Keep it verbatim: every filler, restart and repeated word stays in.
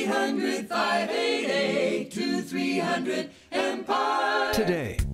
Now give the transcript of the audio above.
eight hundred, five eight eight, two three hundred, EMPIRE. Today.